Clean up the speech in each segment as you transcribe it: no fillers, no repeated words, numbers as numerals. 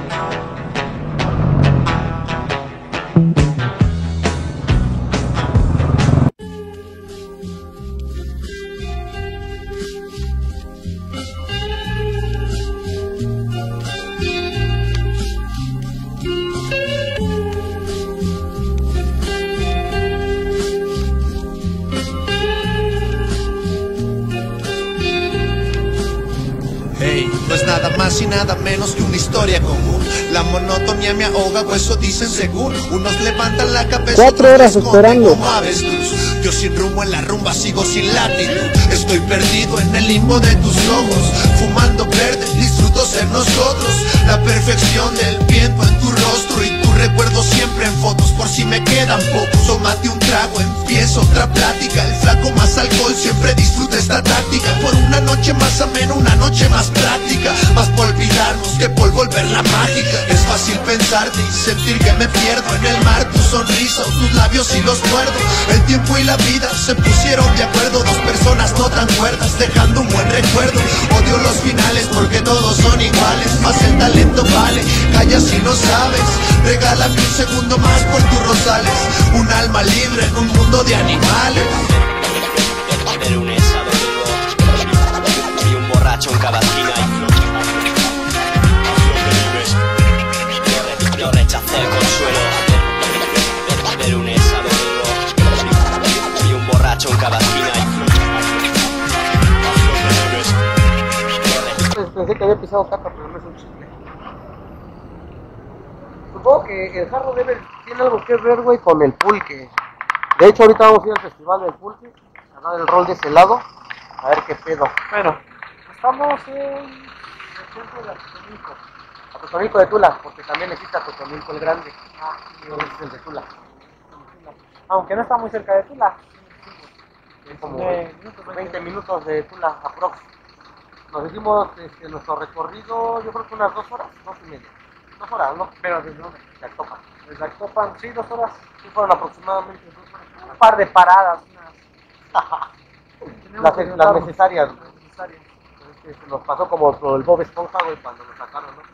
No es nada más y nada menos que una historia común. La monotonía me ahoga, o eso dicen según. Unos levantan la cabeza, 4 horas esperando. como avestruz. Yo sin rumbo en la rumba sigo sin latitud. Estoy perdido en el limbo de tus ojos. Fumando verde, disfruto ser nosotros. La perfección del viento en tu rostro y tu recuerdo siempre en fotos. Por si me quedan pocos, tómate un trago, empiezo otra plática. El flaco más alcohol siempre disfruta esta táctica. Por una noche más amena, una noche más práctica. Más por olvidarnos que por volverla mágica. Es fácil pensarte y sentir que me pierdo en el mar. Tu sonrisa o tus labios y los muerdo. El tiempo y la vida se pusieron de acuerdo. Dos personas no tan cuerdas, dejando un buen recuerdo. Odio los finales porque todos son iguales. Más el talento vale, calla si no sabes. Regálame un segundo más por tus rosales. Un alma libre en un mundo de animales. De lunes a domingo y un borracho en cada esquina. Yo rechacé el consuelo. De lunes a domingo y un borracho en cada esquina. Pensé que había pisado caca, pero no es un chicle. Supongo que el jarro tiene algo que ver, güey, con el pulque. De hecho, ahorita vamos a ir al festival del pulque, a dar el rol de ese lado, a ver qué pedo. Bueno, estamos en el centro de Atotonilco. Atotonilco de Tula, porque también existe Atotonilco el Grande. Y es el de Tula. Aunque no está muy cerca de Tula. Es como 20 minutos de Tula aprox. Nos hicimos nuestro recorrido, yo creo que unas 2 horas, 2 y media. 2 horas, ¿no? Pero ¿desde dónde? De Actopan. Desde Actopan, sí, 2 horas. Sí, fueron aproximadamente 2 horas. Un par de paradas. Las necesarias. Se nos pasó como el Bob Esponja, güey, cuando nos sacaron, ¿no?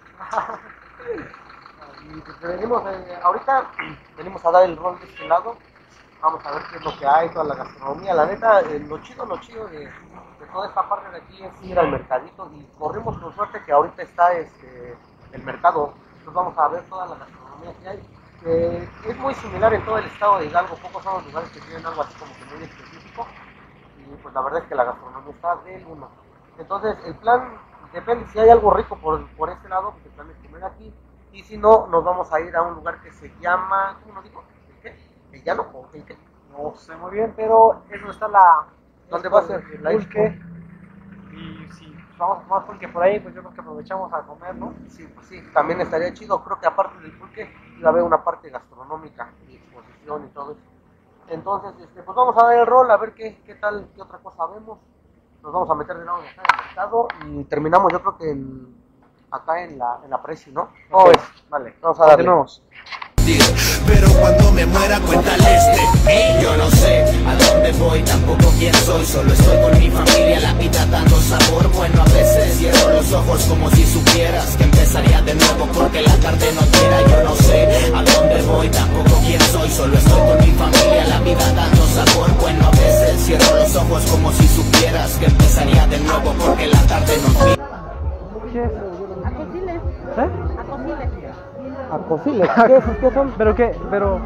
Y pues venimos, ahorita venimos a dar el rol de este lado. Vamos a ver qué es lo que hay, toda la gastronomía. La neta, lo chido de toda esta parte de aquí es ir al mercadito. Y corrimos con suerte que ahorita está el mercado. Entonces vamos a ver toda la gastronomía que hay. Es muy similar en todo el estado de Hidalgo. Pocos son los lugares que tienen algo así como que muy específico. Y pues la verdad es que la gastronomía está del uno. Entonces el plan, depende si hay algo rico por este lado, pues el plan es comer aquí. Y si no, nos vamos a ir a un lugar que se llama, ¿cómo nos dijo? ¿El qué? ¿El llano o el qué? No sé muy bien, pero es donde está ¿dónde va a ser? El pulque. Y si vamos a tomar pulque por ahí, pues yo creo que aprovechamos a comer, ¿no? Sí, pues sí, también estaría chido. Creo que aparte del pulque iba a haber una parte gastronómica y exposición y todo eso. Entonces, pues vamos a dar el rol, a ver qué tal, qué otra cosa vemos. Nos vamos a meter de nuevo acá en el mercado y terminamos, yo creo que acá en la Presi, ¿no? ¿Cómo ves? Vale, vamos a darle. Pero cuando me muera cuéntales de mí. Yo no sé a dónde voy, tampoco quién soy. Solo estoy con mi familia, la vida dando sabor. Bueno, a veces cierro los ojos como si supieras que empezaría de nuevo porque la tarde no quiera. Yo no sé a dónde voy, tampoco quién soy. Solo estoy con mi familia, la vida dando sabor. Bueno, a veces cierro los ojos como si supieras que empezaría de nuevo porque la tarde no quiera. Acosiles. ¿Eh? Acosiles. Acosiles, ¿qué son? ¿Pero qué? Pero...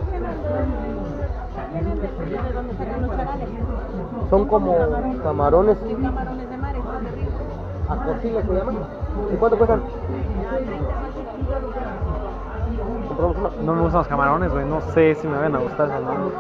¿De dónde salen los charales? Son como camarones. Sí, camarones de mar, están de río. Acosiles se llaman. ¿Y cuánto cuestan? ¿Compramos una? No me gustan los camarones, güey. No sé si me van a gustar o no.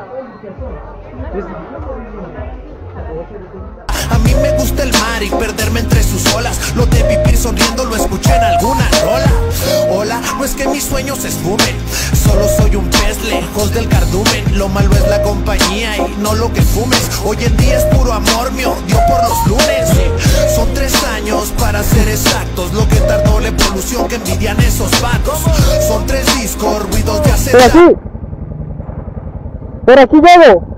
A mí me gusta el mar y perderme entre sus olas. Lo de vivir sonriendo lo escuché en alguna rola. Hola, no es que mis sueños se esfumen. Solo soy un pez lejos del cardumen. Lo malo es la compañía y no lo que fumes. Hoy en día es puro amor, me odio por los lunes. Son 3 años para ser exactos. Lo que tardó la evolución que envidian esos vatos. Son 3 discos, ruidos de acetato. ¡Por aquí, Gabo!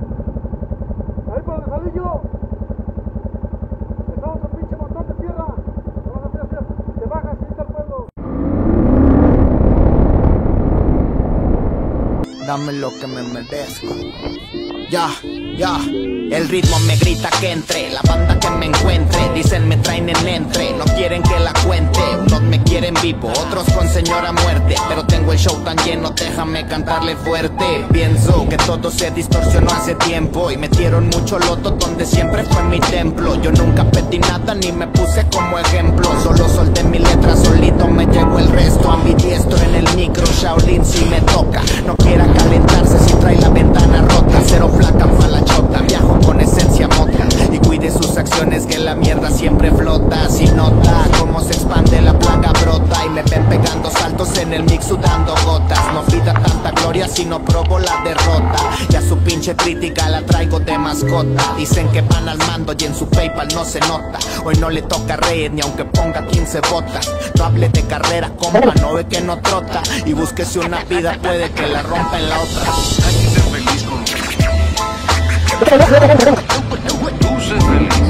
dame lo que me merezco. Ya, el ritmo me grita que entre, la banda que me encuentre, dicen me traen en entre, no quieren que la cuente, unos me quieren vivo, otros con señora muerte, pero tengo el show tan lleno, déjame cantarle fuerte. Pienso que todo se distorsionó hace tiempo y metieron mucho loto donde siempre fue mi templo. Yo nunca pedí nada ni me puse como ejemplo, solo solté mi letra, solito me llegó el resto. Ambidiestro en el micro, Shaolin si me toca, no quiera calentarse si trae la ventana rota. Cero flaca pa' la chota, viajo con esencia mota y cuide sus acciones que la mierda siempre flota. Si nota cómo se expande la plaga brota y me ven pegando saltos en el mix sudando gotas. No pida tanta gloria si no probo la derrota, ya su pinche crítica la traigo de mascota. Dicen que van al mando y en su PayPal no se nota, hoy no le toca reír ni aunque ponga 15 botas. No hable de carrera compa, no ve que no trota y búsquese una vida, puede que la rompa en la otra. Hay que ser feliz con tú sé feliz.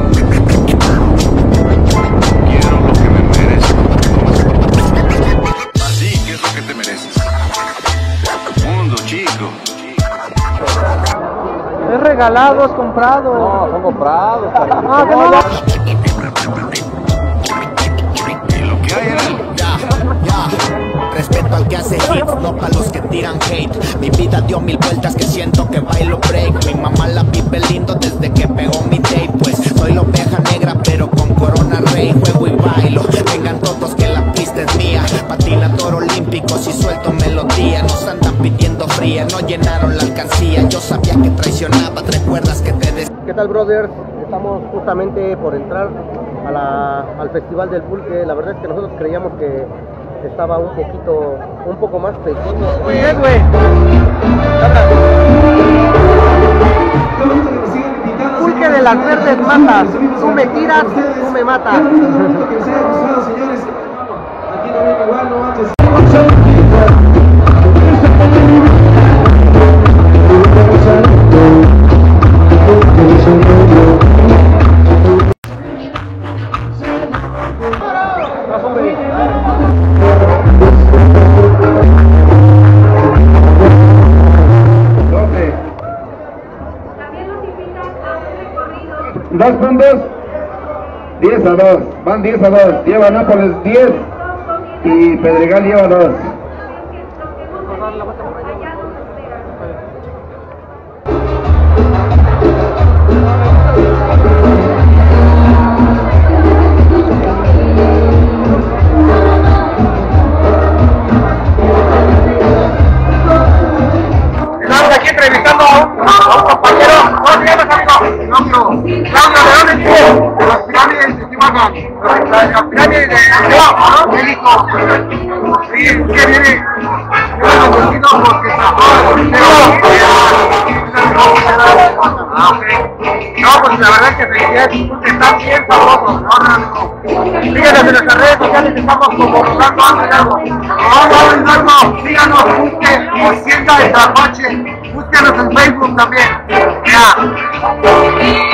Quiero lo que me merezco. Así, ¿qué es lo que te mereces? Mundo chico. Es regalado, es comprado. No, son comprados. Ah, que no. Y lo que hay en él. Ya, respeto al que hace hits, no pa' los que tiran hate. Mi vida dio 1000 vueltas que siento que bailo break. Mi mamá la vive lindo desde que pegó mi tape, pues soy la oveja negra pero con corona rey. Juego y bailo, vengan todos que la pista es mía. Patinador olímpico si suelto melodía. Nos andan pidiendo fría, no llenaron la alcancía. Yo sabía que traicionaba, ¿recuerdas que te decía? ¿Qué tal, brothers? Estamos justamente por entrar al Festival del Pulque. La verdad es que nosotros creíamos que estaba un poco más pequeño. Bien, güey. Pulque de las verdes matas. Tú me tiras, tú me matas. Dos puntos, 10-2, van 10-2, lleva Nápoles 10 y Pedregal lleva 2. Estamos aquí entrevistando a un compañero. ¿Cómo te llamas, amigo? Claudio, ¿de dónde vienes? De las pirámides de Tijuana. Las pirámides de México. Sí, que viene. Yo lo decido porque sacó el video. No, pues la verdad es que felicidades, están bien sabrosos. Síganos en nuestras redes sociales, estamos como Rolando Hidalgo. Rolando Hidalgo, síganos, busquen Hacienda de Trapache. Búsquenos en Facebook también. Ya.